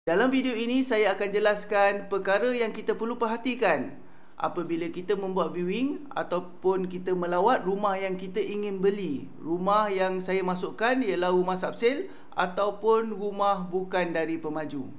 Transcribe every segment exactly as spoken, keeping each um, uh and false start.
Dalam video ini saya akan jelaskan perkara yang kita perlu perhatikan apabila kita membuat viewing ataupun kita melawat rumah yang kita ingin beli. Rumah yang saya masukkan ialah rumah subsale ataupun rumah bukan dari pemaju.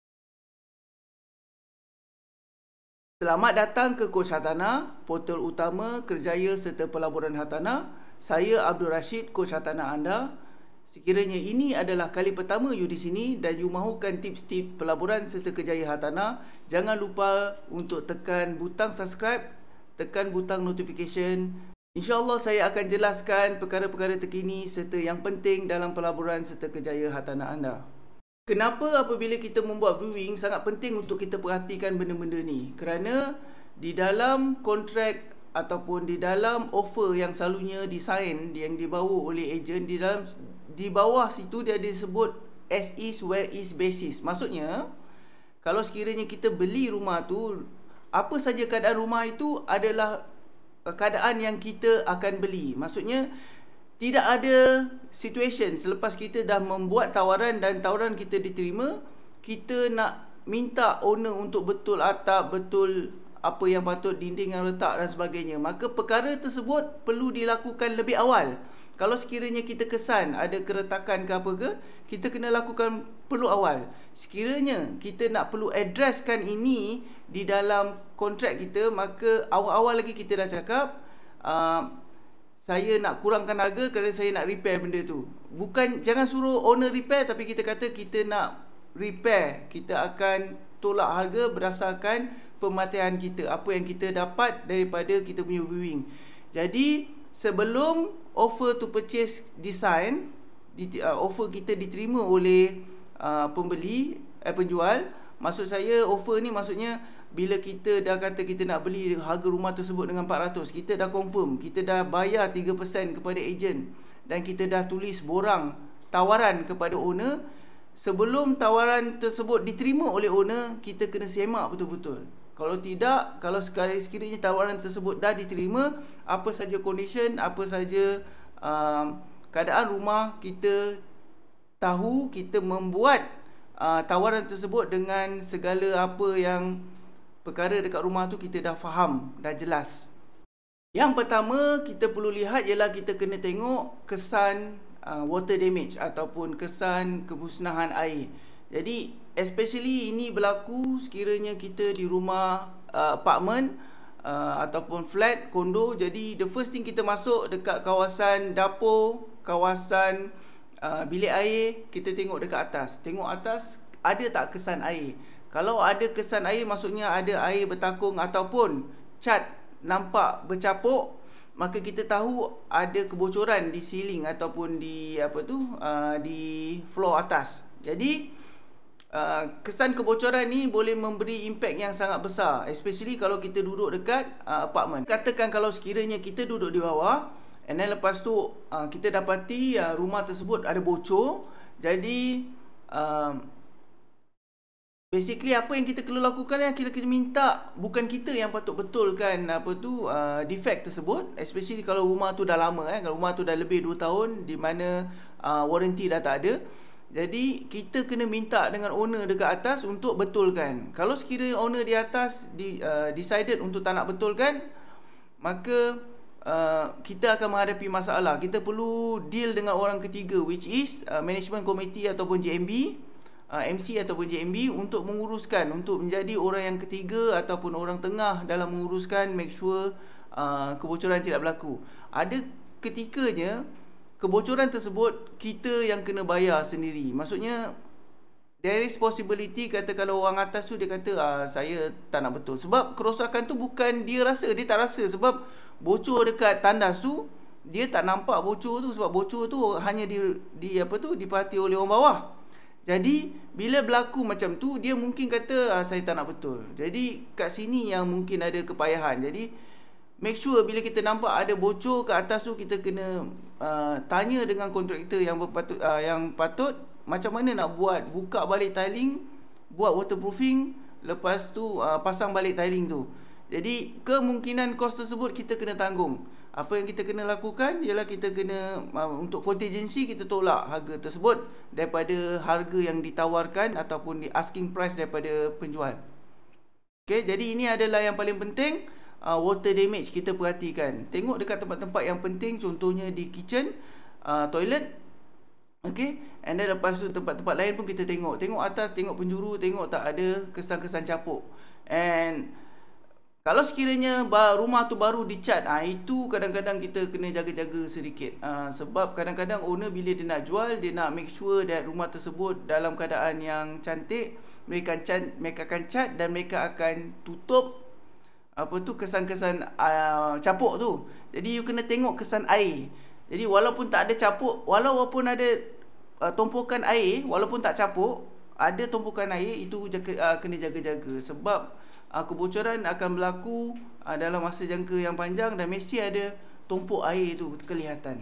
Selamat datang ke Coach Hartanah, portal utama kerjaya serta pelaburan hartanah. Saya Abdul Rashid, Coach Hartanah anda. Sekiranya ini adalah kali pertama you di sini dan you mahukan tips-tips pelaburan serta kerjaya hartanah, jangan lupa untuk tekan butang subscribe, tekan butang notification. InsyaAllah saya akan jelaskan perkara-perkara terkini serta yang penting dalam pelaburan serta kerjaya hartanah anda. Kenapa apabila kita membuat viewing sangat penting untuk kita perhatikan benda-benda ni? Kerana di dalam kontrak ataupun di dalam offer yang selalunya disign, yang dibawa oleh ejen, di dalam di bawah situ dia disebut as is where is basis. Maksudnya kalau sekiranya kita beli rumah tu, apa saja keadaan rumah itu adalah keadaan yang kita akan beli. Maksudnya tidak ada situation selepas kita dah membuat tawaran dan tawaran kita diterima, kita nak minta owner untuk betul atap, betul apa yang patut, dinding yang letak dan sebagainya. Maka perkara tersebut perlu dilakukan lebih awal. Kalau sekiranya kita kesan ada keretakan ke apa ke, kita kena lakukan perlu awal. Sekiranya kita nak perlu addresskan ini di dalam kontrak kita, maka awal-awal lagi kita dah cakap uh, saya nak kurangkan harga kerana saya nak repair benda tu. Bukan, jangan suruh owner repair, tapi kita kata kita nak repair. Kita akan tolak harga berdasarkan pemakaian kita, apa yang kita dapat daripada kita punya viewing. Jadi sebelum offer to purchase design, di, uh, offer kita diterima oleh uh, pembeli, eh, penjual. Maksud saya offer ni maksudnya bila kita dah kata kita nak beli harga rumah tersebut dengan empat ratus, kita dah confirm, kita dah bayar tiga peratus kepada ejen dan kita dah tulis borang tawaran kepada owner. Sebelum tawaran tersebut diterima oleh owner, kita kena semak betul-betul. Kalau tidak, kalau sekiranya tawaran tersebut dah diterima, apa saja condition, apa saja um, keadaan rumah, kita tahu, kita membuat uh, tawaran tersebut dengan segala apa yang perkara dekat rumah tu kita dah faham, dah jelas. Yang pertama kita perlu lihat ialah kita kena tengok kesan uh, water damage ataupun kesan kemusnahan air. Jadi especially ini berlaku sekiranya kita di rumah uh, apartment uh, ataupun flat, kondo. Jadi the first thing kita masuk dekat kawasan dapur, kawasan uh, bilik air, kita tengok dekat atas. Tengok atas ada tak kesan air. Kalau ada kesan air, maksudnya ada air bertakung ataupun cat nampak bercapuk, maka kita tahu ada kebocoran di ceiling ataupun di apa tu uh, di floor atas. Jadi Uh, kesan kebocoran ni boleh memberi impact yang sangat besar, especially kalau kita duduk dekat uh, apartment. Katakan kalau sekiranya kita duduk di bawah, and then lepas tu uh, kita dapati uh, rumah tersebut ada bocor. Jadi uh, basically apa yang kita perlu lakukan, yang kita kena minta, bukan kita yang patut betulkan apa tu uh, defect tersebut, especially kalau rumah tu dah lama, eh. Kalau rumah tu dah lebih dua tahun di mana uh, warranty dah tak ada. Jadi kita kena minta dengan owner dekat atas untuk betulkan. Kalau sekiranya owner di atas di, uh, decided untuk tak nak betulkan, maka uh, kita akan menghadapi masalah. Kita perlu deal dengan orang ketiga, which is uh, management committee ataupun J M B, uh, M C ataupun J M B, untuk menguruskan, untuk menjadi orang yang ketiga ataupun orang tengah dalam menguruskan, make sure uh, kebocoran tidak berlaku. Ada ketikanya kebocoran tersebut kita yang kena bayar sendiri. Maksudnya there is possibility, kata kalau orang atas tu dia kata ah, saya tak nak betul. Sebab kerosakan tu bukan dia rasa, dia tak rasa. Sebab bocor dekat tandas tu, dia tak nampak bocor tu. Sebab bocor tu hanya di, di apa tu diperhati oleh orang bawah. Jadi bila berlaku macam tu, dia mungkin kata ah, saya tak nak betul. Jadi kat sini yang mungkin ada kepayahan. Jadi make sure bila kita nampak ada bocor ke atas tu, kita kena uh, tanya dengan kontraktor yang berpatut, uh, yang patut macam mana nak buat, buka balik tiling, buat waterproofing, lepas tu uh, pasang balik tiling tu. Jadi kemungkinan kos tersebut kita kena tanggung. Apa yang kita kena lakukan ialah kita kena uh, untuk contingency kita tolak harga tersebut daripada harga yang ditawarkan ataupun di asking price daripada penjual. Okey, jadi ini adalah yang paling penting, uh, water damage kita perhatikan. Tengok dekat tempat-tempat yang penting, contohnya di kitchen, uh, toilet. Okey, and then lepas tu tempat-tempat lain pun kita tengok. Tengok atas, tengok penjuru, tengok tak ada kesan-kesan capuk. And kalau sekiranya rumah tu baru dicat, ah itu kadang-kadang kita kena jaga-jaga sedikit. Ah, sebab kadang-kadang owner bila dia nak jual, dia nak make sure that rumah tersebut dalam keadaan yang cantik. Mereka akan mereka akan cat dan mereka akan tutup apa tu kesan-kesan uh, capuk tu. Jadi you kena tengok kesan air. Jadi walaupun tak ada capuk, walaupun ada uh, tumpukan air, walaupun tak capuk, ada tumpukan air, itu jaga, uh, kena jaga-jaga sebab Uh, kebocoran akan berlaku uh, dalam masa jangka yang panjang dan mesti ada tumpuk air itu kelihatan.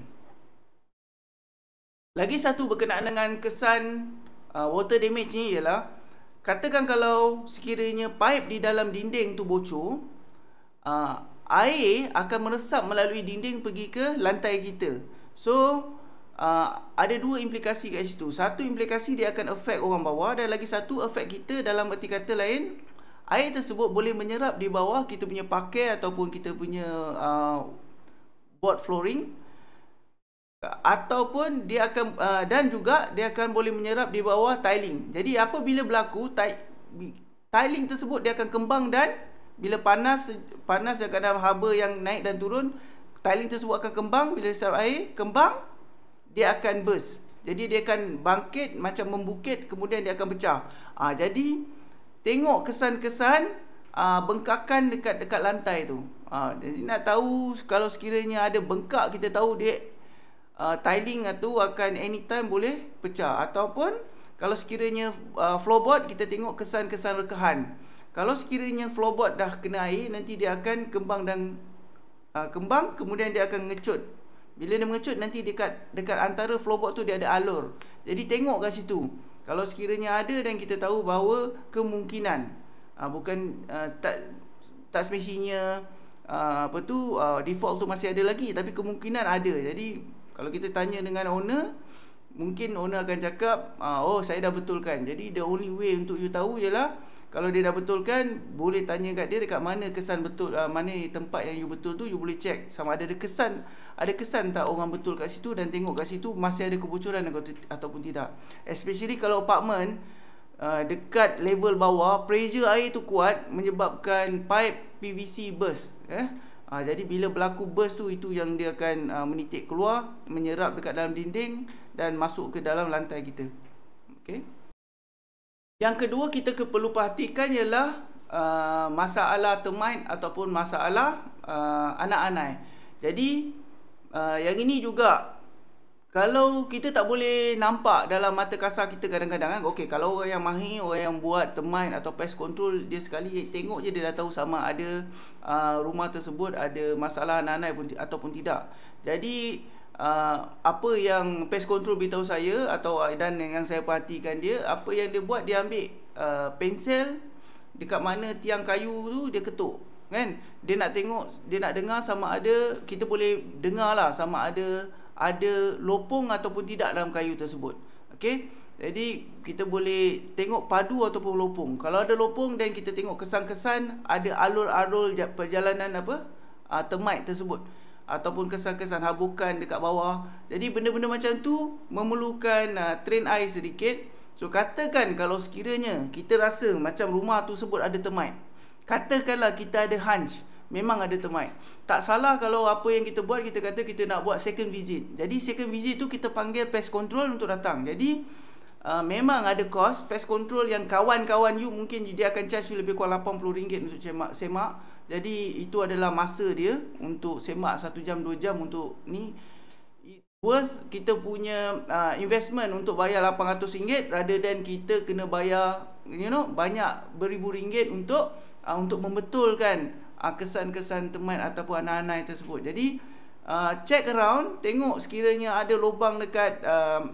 Lagi satu berkenaan dengan kesan uh, water damage ni ialah, katakan kalau sekiranya pipe di dalam dinding tu bocor, uh, air akan meresap melalui dinding pergi ke lantai kita. So uh, ada dua implikasi kat situ. Satu implikasi dia akan affect orang bawah, dan lagi satu affect kita dalam erti kata lain, air tersebut boleh menyerap di bawah kita punya pakai ataupun kita punya uh, board flooring, ataupun dia akan uh, dan juga dia akan boleh menyerap di bawah tiling. Jadi apabila berlaku tiling tersebut, dia akan kembang, dan bila panas panas dekat dalam haba yang naik dan turun, tiling tersebut akan kembang. Bila serap air kembang, dia akan burst. Jadi dia akan bangkit macam membukit, kemudian dia akan pecah. Ah, jadi tengok kesan-kesan uh, bengkakan dekat dekat lantai tu. Uh, jadi nak tahu kalau sekiranya ada bengkak, kita tahu dia uh, tiling tu akan anytime boleh pecah. Ataupun kalau sekiranya uh, floorboard, kita tengok kesan-kesan rekahan. Kalau sekiranya floorboard dah kena air, nanti dia akan kembang dan uh, kembang, kemudian dia akan ngecut. Bila dia mengecut, nanti dekat dekat antara floorboard tu dia ada alur. Jadi tengok kat situ. Kalau sekiranya ada, dan kita tahu bahawa kemungkinan uh, bukan uh, tak tak semestinya uh, apa tu uh, default tu masih ada lagi, tapi kemungkinan ada. Jadi kalau kita tanya dengan owner, mungkin owner akan cakap, uh, oh saya dah betulkan. Jadi the only way untuk you tahu ialah kalau dia dah betulkan, boleh tanya kat dia dekat mana kesan betul, uh, mana tempat yang you betul tu, you boleh check sama ada ada kesan, ada kesan tak orang betul kat situ, dan tengok kat situ masih ada kebocoran ataupun tidak. Especially kalau apartment uh, dekat level bawah, pressure air tu kuat menyebabkan pipe P V C burst. Eh? Uh, jadi bila berlaku burst tu, itu yang dia akan uh, menitik keluar, menyerap dekat dalam dinding dan masuk ke dalam lantai kita. Okay. Yang kedua kita perlu perhatikan ialah uh, masalah termite ataupun masalah uh, anak-anak. Jadi uh, yang ini juga, kalau kita tak boleh nampak dalam mata kasar kita kadang-kadang kan. Okey, kalau orang yang mahir, orang yang buat termite atau pest control, dia sekali tengok je dia dah tahu sama ada uh, rumah tersebut ada masalah anak-anak pun, ataupun tidak. Jadi Uh, apa yang pest control beritahu saya, atau dan yang saya perhatikan dia, apa yang dia buat, dia ambil uh, pensel dekat mana tiang kayu tu, dia ketuk kan. Dia nak tengok, dia nak dengar sama ada, kita boleh dengar lah sama ada ada lopong ataupun tidak dalam kayu tersebut. Okey, jadi kita boleh tengok padu ataupun lopong. Kalau ada lopong, dan kita tengok kesan-kesan ada alur-alur perjalanan apa uh, termite tersebut, ataupun kesan-kesan habukan dekat bawah. Jadi benda-benda macam tu memerlukan uh, train eye sedikit. So katakan kalau sekiranya kita rasa macam rumah tu sebut ada termite, katakanlah kita ada hunch memang ada termite, tak salah kalau apa yang kita buat, kita kata kita nak buat second visit. Jadi second visit tu kita panggil pest control untuk datang. Jadi uh, memang ada cost pest control yang kawan-kawan you, mungkin dia akan charge you lebih kurang lapan puluh ringgit untuk semak, semak. Jadi itu adalah masa dia untuk semak satu jam dua jam untuk ni. Worth kita punya uh, investment untuk bayar lapan ratus ringgit rather than kita kena bayar you know banyak beribu ringgit untuk uh, untuk membetulkan uh, kesan-kesan termite ataupun anak-anak tersebut. Jadi uh, check around, tengok sekiranya ada lubang dekat uh,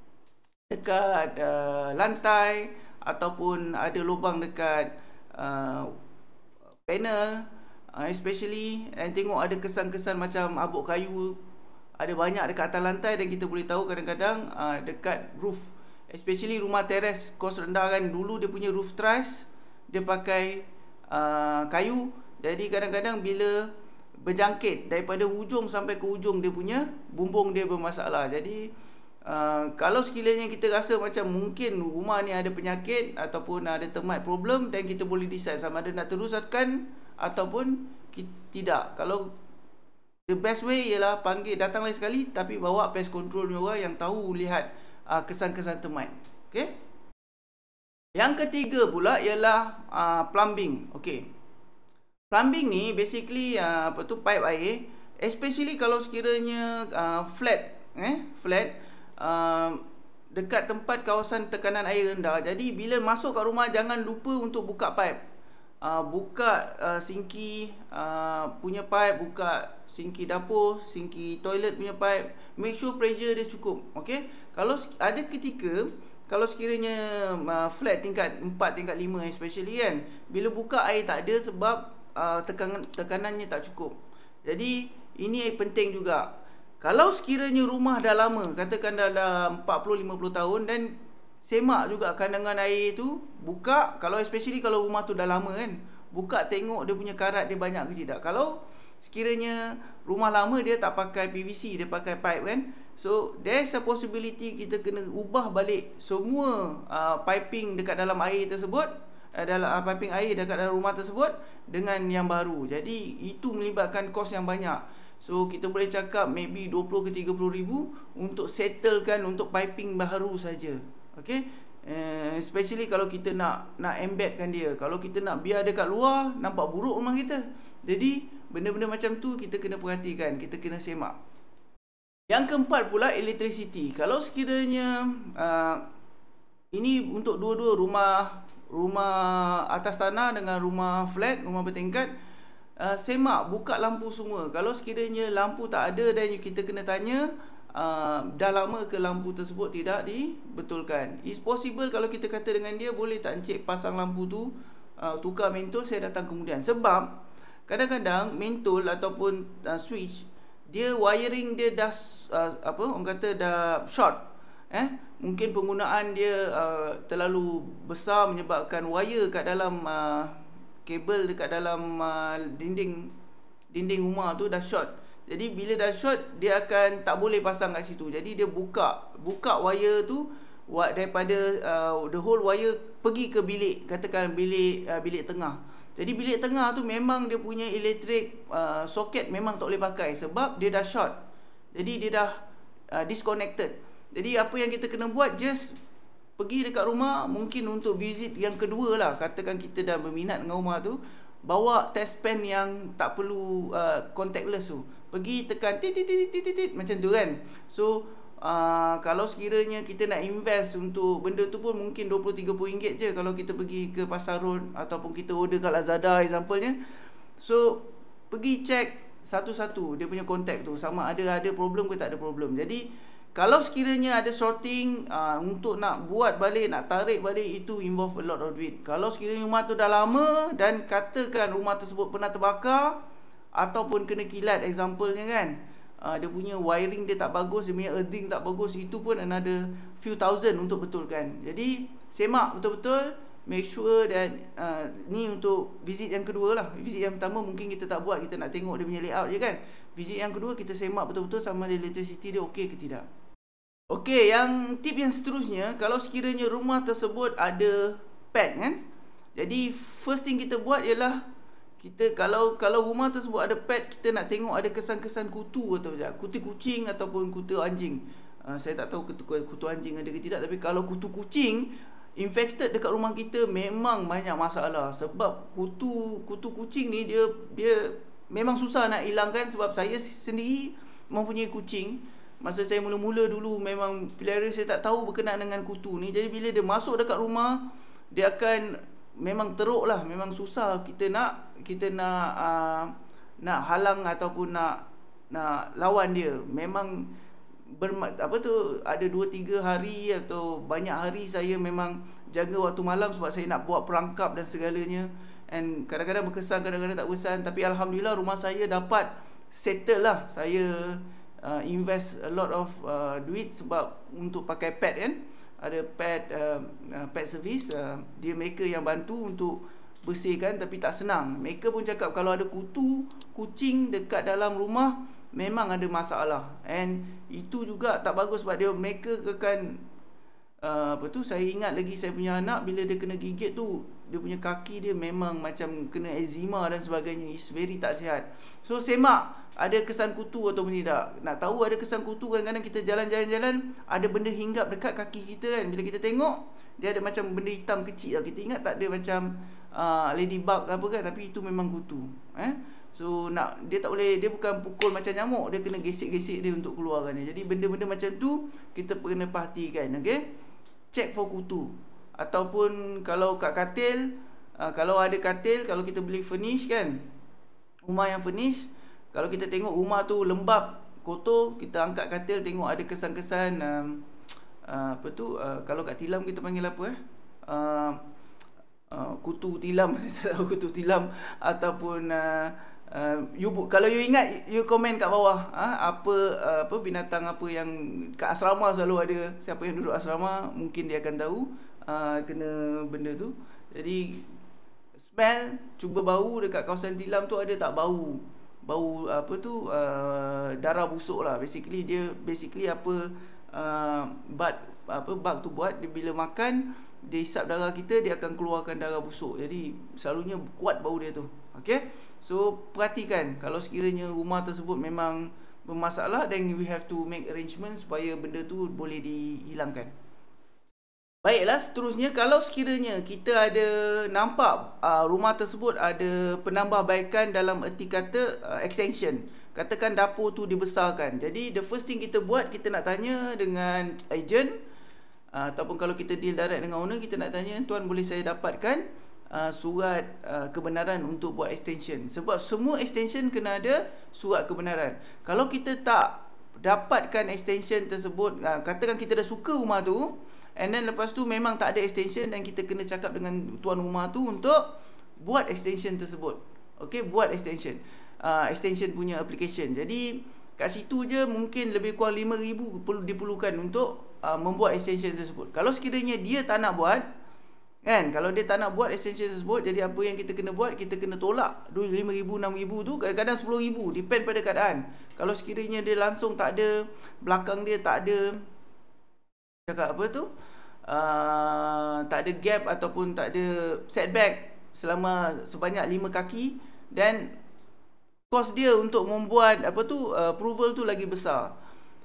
dekat uh, lantai, ataupun ada lubang dekat uh, panel, uh, especially and tengok ada kesan-kesan macam abuk kayu ada banyak dekat atas lantai, dan kita boleh tahu kadang-kadang uh, dekat roof, especially rumah teres kos rendah kan, dulu dia punya roof truss dia pakai uh, kayu, jadi kadang-kadang bila berjangkit daripada hujung sampai ke hujung dia punya bumbung dia bermasalah. Jadi uh, kalau sekiranya kita rasa macam mungkin rumah ni ada penyakit ataupun ada termite problem, dan kita boleh decide sama ada nak teruskan ataupun tidak. Kalau the best way ialah panggil, datang lagi sekali tapi bawa pest control ni orang yang tahu lihat uh, kesan-kesan termite. Okey. Yang ketiga pula ialah uh, plumbing. Okey. Plumbing ni basically uh, apa tu pipe air, especially kalau sekiranya uh, flat eh flat uh, dekat tempat kawasan tekanan air rendah. Jadi bila masuk kat rumah jangan lupa untuk buka pipe. Uh, buka uh, sinki uh, punya pipe, buka sinki dapur, sinki toilet punya pipe. Make sure pressure dia cukup. Okey. Kalau ada ketika kalau sekiranya uh, flat tingkat empat, tingkat lima especially kan, bila buka air tak ada sebab uh, tekanan tekanannya tak cukup. Jadi ini penting juga. Kalau sekiranya rumah dah lama, katakan dah dalam empat puluh lima puluh tahun, dan semak juga kandungan air tu, buka. Kalau especially kalau rumah tu dah lama kan, buka tengok dia punya karat dia banyak ke tidak. Kalau sekiranya rumah lama dia tak pakai P V C, dia pakai pipe kan, so there's a possibility kita kena ubah balik semua uh, piping dekat dalam air tersebut, uh, dalam uh, piping air dekat dalam rumah tersebut dengan yang baru. Jadi itu melibatkan kos yang banyak. So kita boleh cakap maybe dua puluh ke tiga puluh ribu untuk settlekan untuk piping baru saja. Okey. Uh, especially kalau kita nak nak embedkan dia. Kalau kita nak biar dekat luar, nampak buruk rumah kita. Jadi benda-benda macam tu kita kena perhatikan, kita kena semak. Yang keempat pula electricity. Kalau sekiranya uh, ini untuk dua-dua rumah rumah atas tanah dengan rumah flat, rumah bertingkat, uh, semak, buka lampu semua. Kalau sekiranya lampu tak ada dan kita kena tanya uh, dah lama ke lampu tersebut tidak dibetulkan. It's possible kalau kita kata dengan dia, boleh tak encik pasang lampu tu, uh, tukar mentol, saya datang kemudian. Sebab kadang-kadang mentol ataupun uh, switch dia wiring dia dah uh, apa orang kata dah short, eh mungkin penggunaan dia uh, terlalu besar menyebabkan wire kat dalam uh, kabel dekat dalam uh, dinding dinding rumah tu dah short. Jadi bila dah short dia akan tak boleh pasang kat situ. Jadi dia buka buka wire tu daripada uh, the whole wire pergi ke bilik, katakan bilik uh, bilik tengah. Jadi bilik tengah tu memang dia punya elektrik uh, soket memang tak boleh pakai sebab dia dah short. Jadi dia dah uh, disconnected. Jadi apa yang kita kena buat, just pergi dekat rumah, mungkin untuk visit yang kedua lah, katakan kita dah berminat dengan rumah tu, bawa test pen yang tak perlu uh, contactless tu, pergi tekan tit tit tit tit tit macam tu kan. So Uh, kalau sekiranya kita nak invest untuk benda tu pun mungkin dua puluh tiga puluh ringgit je kalau kita pergi ke pasar road ataupun kita order kat Lazada example-nya. So pergi check satu-satu dia punya kontak tu sama ada ada problem ke tak ada problem. Jadi kalau sekiranya ada shorting uh, untuk nak buat balik, nak tarik balik, itu involve a lot of duit. Kalau sekiranya rumah tu dah lama dan katakan rumah tersebut pernah terbakar ataupun kena kilat example-nya kan, Uh, dia punya wiring dia tak bagus, dia punya earthing tak bagus, itu pun another few thousand untuk betulkan. Jadi semak betul-betul, make sure that uh, ni untuk visit yang kedua lah. Visit yang pertama mungkin kita tak buat, kita nak tengok dia punya layout je kan. Visit yang kedua kita semak betul-betul sama ada electricity dia okey ke tidak. Okey, yang tip yang seterusnya, kalau sekiranya rumah tersebut ada pet kan, jadi first thing kita buat ialah kita kalau kalau rumah tersebut ada pet, kita nak tengok ada kesan-kesan kutu atau tidak, kutu kucing ataupun kutu anjing. Uh, saya tak tahu kutu, kutu anjing ada ke tidak, tapi kalau kutu kucing infected dekat rumah kita memang banyak masalah. Sebab kutu kutu kucing ni dia dia memang susah nak hilangkan. Sebab saya sendiri mempunyai kucing. Masa saya mula-mula dulu memang pelihara, saya tak tahu berkenaan dengan kutu ni. Jadi bila dia masuk dekat rumah, dia akan memang teruk lah, memang susah kita nak kita nak uh, nak halang ataupun nak nak lawan dia. Memang ber, apa tu ada dua tiga hari atau banyak hari saya memang jaga waktu malam sebab saya nak buat perangkap dan segalanya. And kadang-kadang berkesan, kadang-kadang tak berkesan. Tapi Alhamdulillah rumah saya dapat settle lah. Saya uh, invest a lot of uh, duit sebab untuk pakai pad kan. Ada pad uh, uh, pad service, uh, dia mereka yang bantu untuk bersihkan, tapi tak senang. Mereka pun cakap kalau ada kutu kucing dekat dalam rumah memang ada masalah. And itu juga tak bagus sebab dia mereka akan uh, apa tu, saya ingat lagi saya punya anak bila dia kena gigit tu, dia punya kaki dia memang macam kena eczema dan sebagainya. It's very tak sihat. So semak ada kesan kutu ataupun tidak. Nak tahu ada kesan kutu, kadang-kadang kita jalan-jalan-jalan ada benda hinggap dekat kaki kita kan. Bila kita tengok dia ada macam benda hitam kecil. Kita ingat tak ada macam uh, ladybug apa kan, tapi itu memang kutu. Eh? So nak dia tak boleh, dia bukan pukul macam nyamuk, dia kena gesek-gesek dia untuk keluarkan dia. Jadi benda-benda macam tu kita kena perhatikan, okey? Check for kutu. Ataupun kalau kat katil, uh, kalau ada katil, kalau kita beli furnish kan, rumah yang furnish, kalau kita tengok rumah tu lembab, kotor, kita angkat katil tengok ada kesan-kesan um, uh, apa tu, uh, kalau kat tilam kita panggil apa eh? Uh, uh, kutu tilam, saya tahu kutu tilam ataupun uh, uh, you, kalau you ingat, you komen kat bawah uh, apa uh, apa binatang apa yang kat asrama selalu ada. Siapa yang duduk asrama mungkin dia akan tahu uh, kena benda tu. Jadi smell, cuba bau dekat kawasan tilam tu, ada tak bau bau apa tu, uh, darah busuk lah. Basically dia basically apa uh, bug apa bug tu buat, dia bila makan dia hisap darah kita, dia akan keluarkan darah busuk. Jadi selalunya kuat bau dia tu. Okey, so perhatikan kalau sekiranya rumah tersebut memang bermasalah, then we have to make arrangement supaya benda tu boleh dihilangkan. Baiklah, seterusnya kalau sekiranya kita ada nampak uh, rumah tersebut ada penambahbaikan dalam erti kata uh, extension. Katakan dapur tu dibesarkan. Jadi the first thing kita buat, kita nak tanya dengan agent uh, ataupun kalau kita deal direct dengan owner, kita nak tanya, tuan boleh saya dapatkan uh, surat uh, kebenaran untuk buat extension. Sebab semua extension kena ada surat kebenaran. Kalau kita tak dapatkan extension tersebut, uh, katakan kita dah suka rumah tu, and then lepas tu memang tak ada extension, dan kita kena cakap dengan tuan rumah tu untuk buat extension tersebut. Okey, buat extension. Uh, extension punya application. Jadi kat situ je mungkin lebih kurang lima ribu perlu diperlukan untuk uh, membuat extension tersebut. Kalau sekiranya dia tak nak buat, kan, kalau dia tak nak buat extension tersebut, jadi apa yang kita kena buat, kita kena tolak lima ribu, enam ribu tu, kadang-kadang sepuluh ribu, depend pada keadaan. Kalau sekiranya dia langsung tak ada, belakang dia tak ada cakap apa tu, uh, tak ada gap ataupun tak ada setback selama sebanyak lima kaki, dan kos dia untuk membuat apa tu uh, approval tu lagi besar.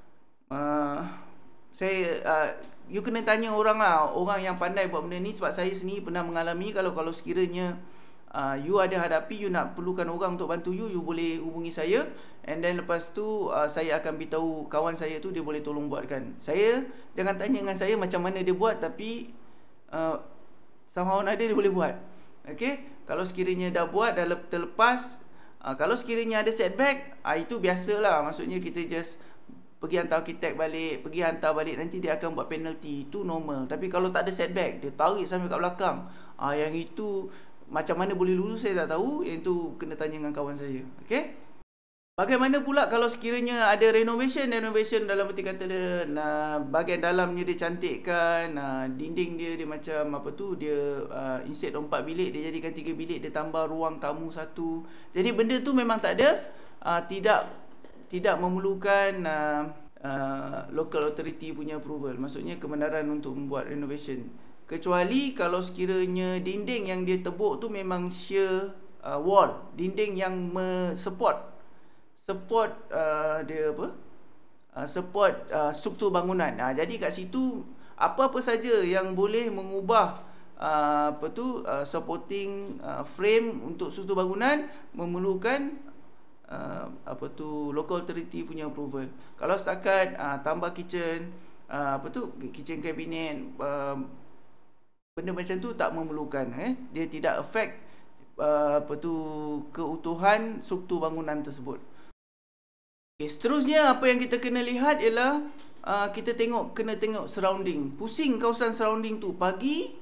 uh, saya uh, you kena tanya orang lah, orang yang pandai buat benda ni, sebab saya sendiri pernah mengalami. Kalau kalau sekiranya uh, you ada hadapi, you nak perlukan orang untuk bantu you, you boleh hubungi saya, and then lepas tu uh, saya akan beritahu kawan saya tu, dia boleh tolong buatkan. Saya jangan tanya dengan saya macam mana dia buat, tapi uh, somehow ada dia boleh buat. Okey, kalau sekiranya dah buat, dah terlepas, uh, kalau sekiranya ada setback, uh, itu biasalah. Maksudnya kita just pergi hantar arkitek balik, pergi hantar balik, nanti dia akan buat penalty, itu normal. Tapi kalau tak ada setback, dia tarik sampai kat belakang, uh, yang itu macam mana boleh lulus saya tak tahu. Yang itu kena tanya dengan kawan saya. Okey, bagaimana pula kalau sekiranya ada renovation? Renovation dalam erti kata dia, nah, bahagian dalamnya dia cantikkan, nah, dinding dia dia macam apa tu, dia uh, instead empat bilik dia jadikan tiga bilik, dia tambah ruang tamu satu. Jadi benda tu memang tak ada, uh, tidak tidak memerlukan uh, uh, local authority punya approval, maksudnya kebenaran untuk membuat renovation. Kecuali kalau sekiranya dinding yang dia tebuk tu memang shear uh, wall, dinding yang support support uh, dia apa uh, support uh, struktur bangunan. Nah, jadi kat situ apa-apa saja yang boleh mengubah uh, apa tu uh, supporting uh, frame untuk struktur bangunan memerlukan Uh, apa tu local authority punya approval. Kalau setakat uh, tambah kitchen, uh, apa tu kitchen cabinet, uh, benda macam tu tak memerlukan, eh dia tidak affect uh, apa tu keutuhan struktur bangunan tersebut. Okay, seterusnya apa yang kita kena lihat ialah uh, kita tengok kena tengok surrounding. Pusing kawasan surrounding tu. Pagi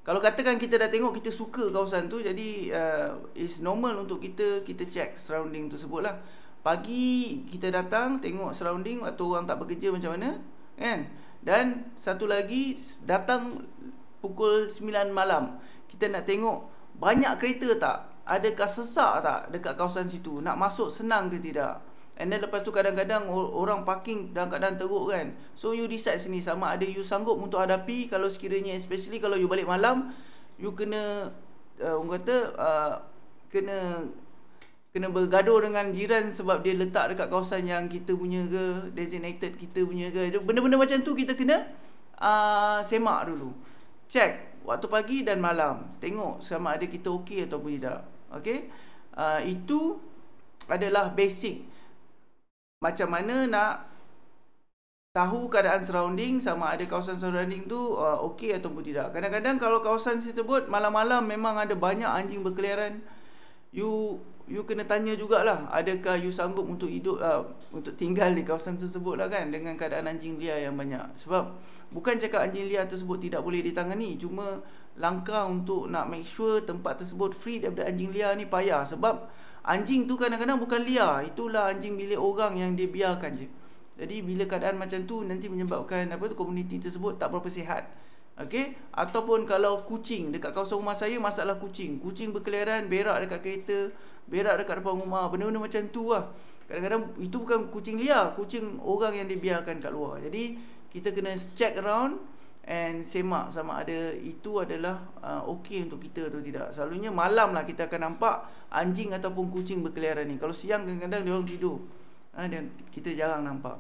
Kalau katakan kita dah tengok kita suka kawasan tu, jadi uh, it's normal untuk kita kita check surrounding tersebut lah. Pagi kita datang tengok surrounding waktu orang tak bekerja macam mana, kan? Dan satu lagi, datang pukul sembilan malam, kita nak tengok banyak kereta tak, adakah sesak tak dekat kawasan situ, nak masuk senang ke tidak. And then lepas tu kadang-kadang orang parking dalam keadaan teruk kan. So you decide sini sama ada you sanggup untuk hadapi. Kalau sekiranya, especially kalau you balik malam, you kena uh, orang kata uh, Kena Kena bergaduh dengan jiran sebab dia letak dekat kawasan yang kita punya ke, designated kita punya ke. Benda-benda macam tu kita kena uh, semak dulu, check waktu pagi dan malam, tengok sama ada kita okey ataupun tidak. Okay, uh, itu adalah basic macam mana nak tahu keadaan surrounding, sama ada kawasan surrounding tu uh, okey ataupun tidak. Kadang-kadang kalau kawasan tersebut malam-malam memang ada banyak anjing berkeliaran, you you kena tanya jugalah, adakah you sanggup untuk hidup uh, untuk tinggal di kawasan tersebut lah kan, dengan keadaan anjing liar yang banyak. Sebab bukan cakap anjing liar tersebut tidak boleh ditangani, cuma langkah untuk nak make sure tempat tersebut free daripada anjing liar ni payah. Sebab anjing tu kadang-kadang bukan liar, itulah anjing milik orang yang dia biarkan je. Jadi bila keadaan macam tu nanti menyebabkan apa tu, komuniti tersebut tak berapa sihat. Okey, ataupun kalau kucing dekat kawasan rumah saya, masalah kucing, kucing berkeliaran, berak dekat kereta, berak dekat depan rumah, benda-benda macam tu lah. Kadang-kadang itu bukan kucing liar, kucing orang yang dibiarkan kat luar. Jadi kita kena check around and semak sama ada itu adalah uh, okey untuk kita atau tidak. Selalunya malam lah kita akan nampak anjing ataupun kucing berkeliaran ni. Kalau siang kadang-kadang dia orang tidur, ha, dan kita jarang nampak.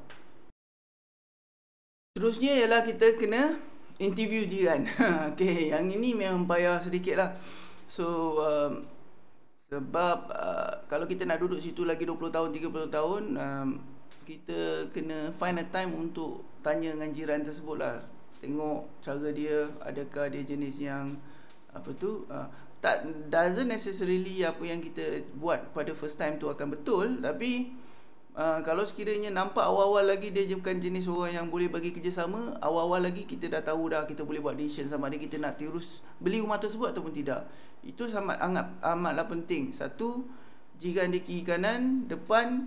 Seterusnya ialah kita kena interview jiran. Okey, yang ini memang payah sedikit lah. So um, sebab uh, kalau kita nak duduk situ lagi dua puluh tahun, tiga puluh tahun, um, kita kena find a time untuk tanya dengan jiran tersebut lah. Tengok cara dia, adakah dia jenis yang apa tu, uh, tak doesn't necessarily apa yang kita buat pada first time tu akan betul, tapi uh, kalau sekiranya nampak awal-awal lagi dia bukan jenis orang yang boleh bagi kerjasama, awal-awal lagi kita dah tahu dah, kita boleh buat decision sama ada kita nak terus beli rumah tersebut ataupun tidak. Itu sangat amat amatlah penting. Satu, jiran di kiri kanan, depan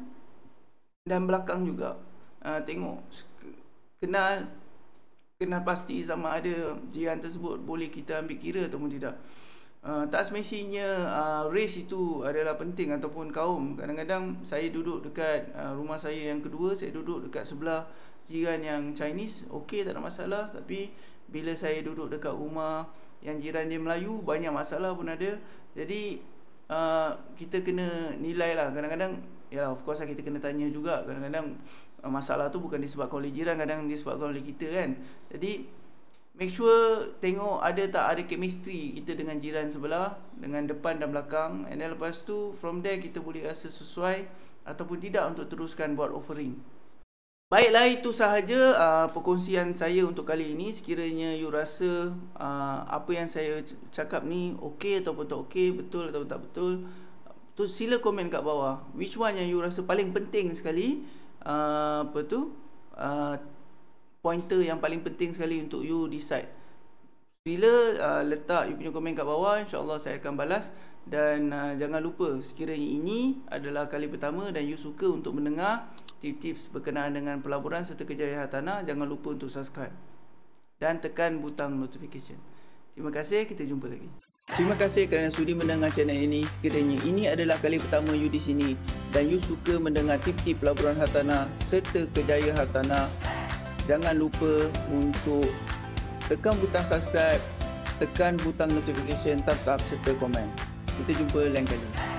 dan belakang juga. Uh, tengok, kenal kenal pasti sama ada jiran tersebut boleh kita ambil kira ataupun tidak. Uh, tak semestinya uh, race itu adalah penting ataupun kaum. Kadang-kadang saya duduk dekat uh, rumah saya yang kedua, saya duduk dekat sebelah jiran yang Chinese, okey, tak ada masalah. Tapi bila saya duduk dekat rumah yang jiran dia Melayu, banyak masalah pun ada. Jadi uh, kita kena nilai lah. Kadang-kadang ya, of course lah, kita kena tanya juga. Kadang-kadang uh, masalah tu bukan disebabkan oleh jiran, kadang disebabkan oleh kita kan. Jadi make sure tengok ada tak ada chemistry kita dengan jiran sebelah, dengan depan dan belakang. And then lepas tu from there kita boleh rasa sesuai ataupun tidak untuk teruskan buat offering. Baiklah, itu sahaja uh, perkongsian saya untuk kali ini. Sekiranya you rasa uh, apa yang saya cakap ni okey ataupun tak okey, betul ataupun tak betul, tu sila komen kat bawah. Which one yang you rasa paling penting sekali, uh, apa tu uh, pointer yang paling penting sekali untuk you decide. Bila uh, letak you punya komen kat bawah, insyaAllah saya akan balas. Dan uh, jangan lupa, sekiranya ini adalah kali pertama dan you suka untuk mendengar tips-tips berkenaan dengan pelaburan serta kejayaan hartanah, jangan lupa untuk subscribe dan tekan butang notification. Terima kasih, kita jumpa lagi. Terima kasih kerana sudi mendengar channel ini. Sekiranya ini adalah kali pertama you di sini dan you suka mendengar tip-tip pelaburan hartanah serta kejayaan hartanah, jangan lupa untuk tekan butang subscribe, tekan butang notification, thumbs up serta komen. Kita jumpa lain kali.